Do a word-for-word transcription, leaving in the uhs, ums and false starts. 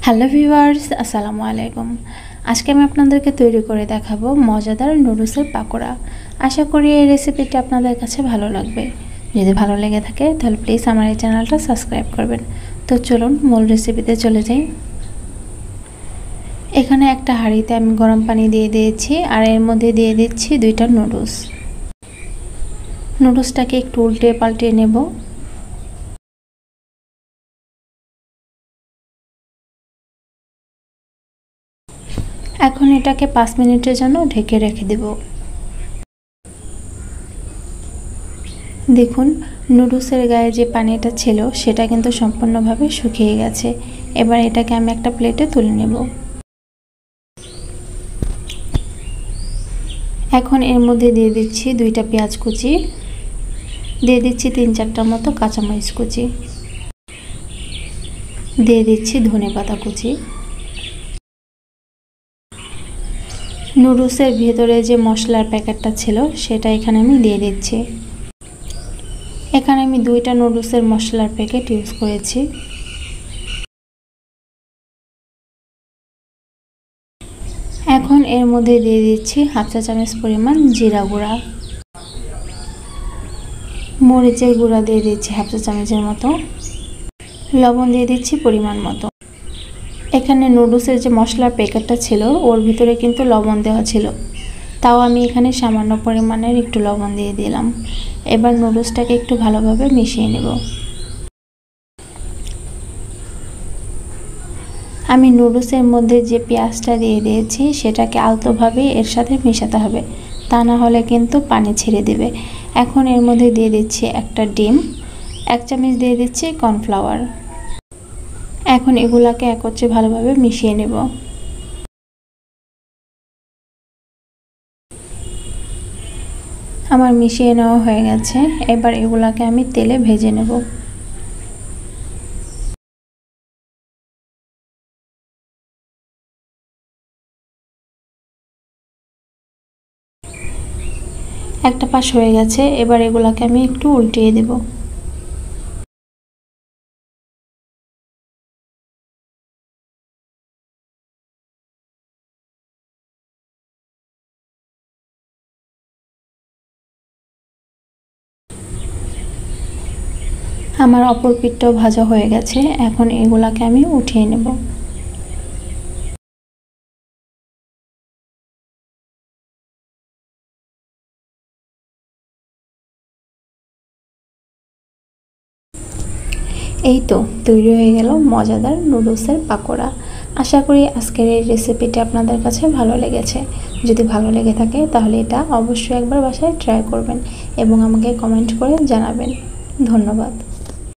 Hello viewers, আসসালামু আলাইকুম। আজকে আমি আপনাদেরকে তৈরি করে দেখাবো মজাদার নুডলসের পাকোড়া। আশা করি এই রেসিপিটি আপনাদের কাছে ভালো লাগবে। যদি ভালো লেগে থাকে তাহলে প্লিজ আমার এই চ্যানেলটা সাবস্ক্রাইব করবেন। তো চলুন মূল রেসিপিতে চলে যাই। এখানে একটা হাঁড়িতে আমি গরম পানি দিয়ে দিয়েছি আর এর মধ্যে দিয়ে দিচ্ছি দুইটা নুডলস। নুডলসটাকে একটু উল্টে পাল্টে নেব। এখন এটাকে পাঁচ মিনিটের জন্য ঢেকে রেখে দেব। দেখুন নুডলসের গায়ে যে পানিটা ছিল সেটা কিন্তু সম্পূর্ণভাবে শুকিয়ে গেছে। এবার এটাকে আমি একটা প্লেটে তুলে নেব। এখন এর মধ্যে দিয়ে দিচ্ছি দুইটা পেঁয়াজ কুচি, দিয়ে দিচ্ছি তিন চারটার মতো কাঁচামরিচ কুচি, দিয়ে দিচ্ছি ধনেপাতা কুচি। নুডলসের ভেতরে যে মশলার প্যাকেটটা ছিল সেটা এখানে আমি দিয়ে দিচ্ছি। এখানে আমি দুইটা নুডলসের মশলার প্যাকেট ইউজ করেছি। এখন এর মধ্যে দিয়ে দিচ্ছি হাফ চা চামচ পরিমাণ জিরা গুঁড়া, মরিচের গুঁড়া দিয়ে দিচ্ছি হাফ চা চামচের মতো, লবণ দিয়ে দিচ্ছি পরিমাণ মতো। এখানে নুডলসের যে মশলার প্যাকেটটা ছিল ওর ভিতরে কিন্তু লবণ দেওয়া ছিল, তাও আমি এখানে সামান্য পরিমাণের একটু লবণ দিয়ে দিলাম। এবার নুডলসটাকে একটু ভালোভাবে মিশিয়ে নেব। আমি নুডলসের মধ্যে যে পেঁয়াজটা দিয়ে দিয়েছি সেটাকে আলতোভাবে এর সাথে মেশাতে হবে, তা না হলে কিন্তু পানি ছেড়ে দেবে। এখন এর মধ্যে দিয়ে দিচ্ছি একটা ডিম, এক চামচ দিয়ে দিচ্ছি কর্নফ্লাওয়ার। এখন এগুলাকে একত্রে ভালোভাবে মিশিয়ে নেব। আমার মিশিয়ে নেওয়া হয়ে গেছে। এবার এগুলাকে আমি তেলে ভেজে নেব। একটা পাশ হয়ে গেছে, এবার এগুলাকে আমি একটু উল্টিয়ে দেব। আমার অপর পিঠটাও ভাজা হয়ে গেছে। এখন এগুলাকে আমি উঠিয়ে নেব। এই তো তৈরি হয়ে গেল মজাদার নুডলসের পাকোড়া। আশা করি আজকের এই রেসিপিটি আপনাদের কাছে ভালো লেগেছে। যদি ভালো লেগে থাকে তাহলে এটা অবশ্যই একবার বাসায় ট্রাই করবেন এবং আমাকে কমেন্ট করে জানাবেন। ধন্যবাদ।